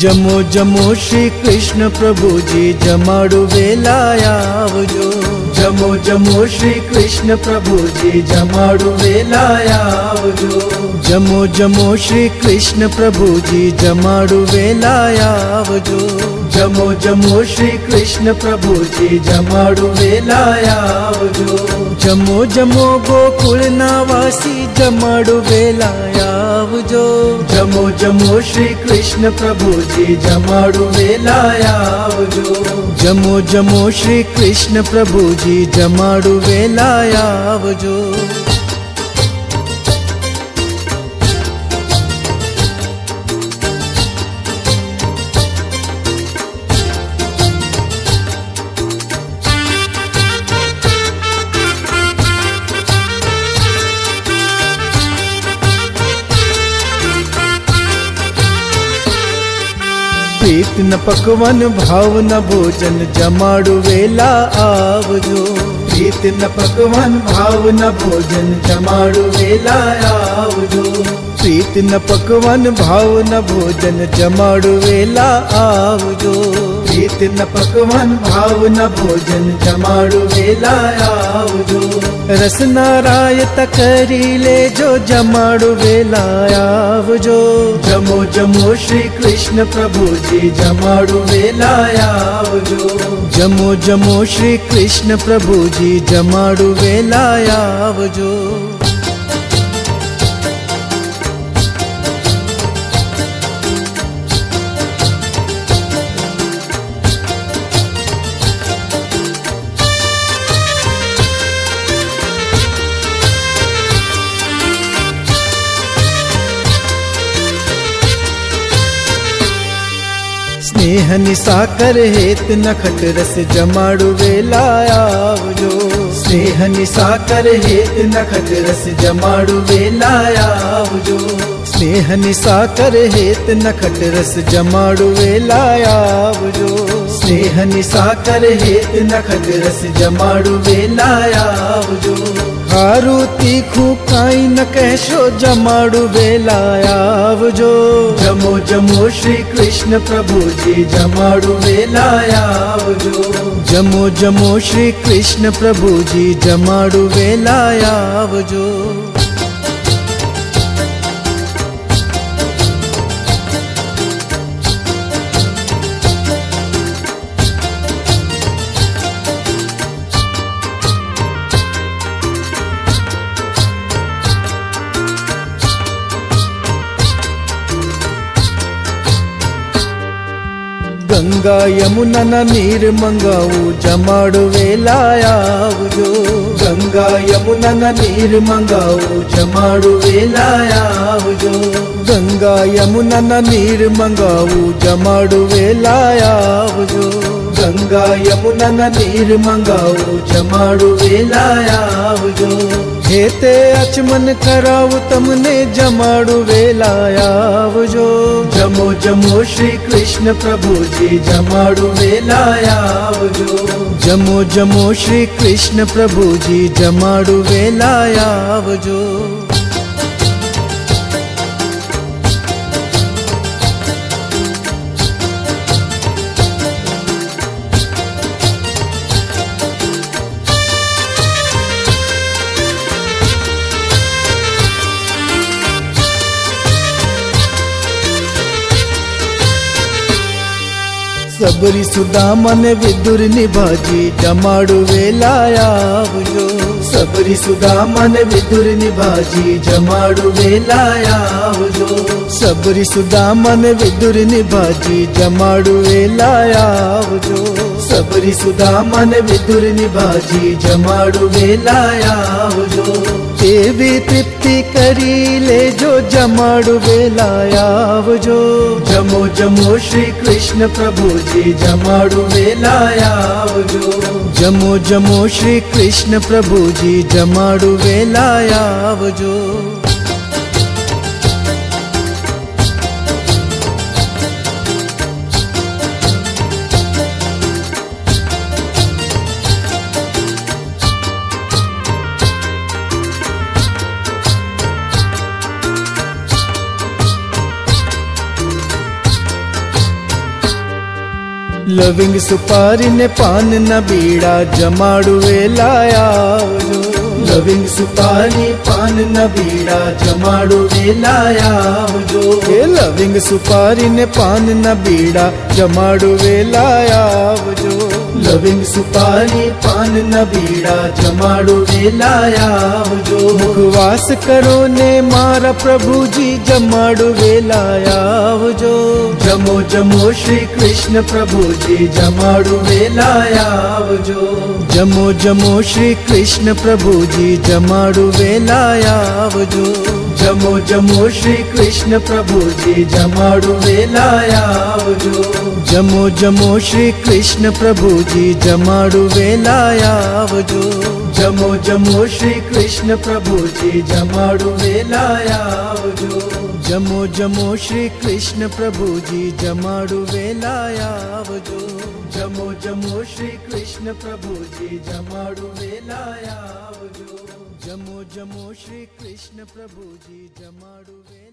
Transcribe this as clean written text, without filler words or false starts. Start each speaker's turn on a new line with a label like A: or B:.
A: जमो जमो श्री कृष्ण प्रभुजी जमाड़ू वेलायावजो। जमो जमो श्री कृष्ण प्रभुजी जमाड़ू वेलायावजो। जमो जमो श्री कृष्ण प्रभुजी जमाड़ू वेलायावजो। जमो जमो श्री कृष्ण प्रभुजी जमाड़ू वेलायावजो। जमो जमो गोकुल नावासी जमाड़ू वेलायावजो। जमो जमो श्री कृष्ण प्रभुजी जमाड़ू वेलायावजो। जमो जमो श्री कृष्ण प्रभुजी जमाड़ू वेलायावजो। प्रीत न पकवन भाव न भोजन जमाड़ू वेला आवजो। प्रीत न पकवन भाव न भोजन जमाड़ू वेला आवजो। प्रीत न पकवन भाव न भोजन जमाड़ू वेला आवजो। प्रीत न पकवन भाव न भोजन जमाड़ू वेला आवजो। रस नारायत करी ले जो जमाड़ू वेला आवजो। जमो जमो श्री कृष्ण प्रभुजी जमाड़ू वेला आवजो। जमो जमो श्री कृष्ण प्रभुजी जमाड़ू वेला आवजो। स्नेह निसाकर हेत नखट रस जमाड़ू वेलायावजो। स्नेह निसाकर हेत नखट रस जमाड़ू वेलायावजो। स्नेह निसाकर हेत नखट रस जमाड़ू वेलायावजो। स्नेह निसाकर हेत नखट रस जमाड़ू वेलायावजो। खारू तीखू काई न कहशो जमाड़ू वेलायावजो। जमो जमो श्री कृष्ण प्रभुजी जमाड़ू वेलायावजो। जमो जमो श्री कृष्ण प्रभुजी जमाड़ू वेलायावजो। गंगा यमुना न नीर मंगाऊ जमाड़ू वेलायावजो। गंगा यमुना न नीर मंगाऊ जमाड़ू वेलायावजो। गंगा यमुना न नीर मंगाऊ जमाड़ू वेलायावजो। गंगा यमुना न नीर मंगाऊ जमाड़ू वेलायावजो। हेते अचमन कराऊ तमने जमाड़ू वेलायावजो। जमो जमो श्री कृष्ण प्रभुजी जमाड़ू वेलायावजो। जमो जमो श्री कृष्ण प्रभुजी जमाड़ू वेलायावजो। सबरी सुदामन विदुर निभाजी जमाड़ू वेलायावजो। सबरी सुदामन विदुर निभाजी जमाड़ू वेलायावजो। सबरी सुदामन विदुर निभाजी जमाड़ू वेलायावजो। सबरी सुदामन विदुर निभाजी जमाड़ू वेलायावजो। देवी तृप्ति करी ले जो जमाड़ू वेलायावजो। जमो जमो श्री कृष्ण प्रभुजी जमाड़ू वेलायावजो। जमो जमो श्री कृष्ण प्रभुजी जमाड़ू वेलायावजो। लविंग सुपारी ने पान न बीड़ा जमाड़ू वेला आवजो। लविंग सुपारी पान न बीड़ा जमाड़ू वेला आवजो। लविंग सुपारी ने पान न बीड़ा जमाड़ू वेला आवजो। लविंग सुपारी पान न बीड़ा जमाड़ू वेला आवजो। मुखवास करो ने मारा प्रभु जी जमाड़ू वेला आवजो। जमो जमो श्री कृष्ण प्रभु जी जमाड़ू वेला आवजो। जमो जमो श्री कृष्ण प्रभु जी जमाड़ू वेला आवजो। जमो जमो श्री कृष्ण प्रभु जी जमाड़ू वेला आवजो। जमो जमो श्री कृष्ण प्रभु जी जमाड़ू वेला आवजो। जमो जमो श्री कृष्ण प्रभु जी जमाड़ू वेला आवजो। जमो जमो श्री कृष्ण प्रभु जी जमाड़ू वेला आवजो। जमो जमो श्री कृष्ण प्रभु जी जमाड़ू वेला आवजो। जमो जमो श्री कृष्ण प्रभु जी जमाड़ू वेला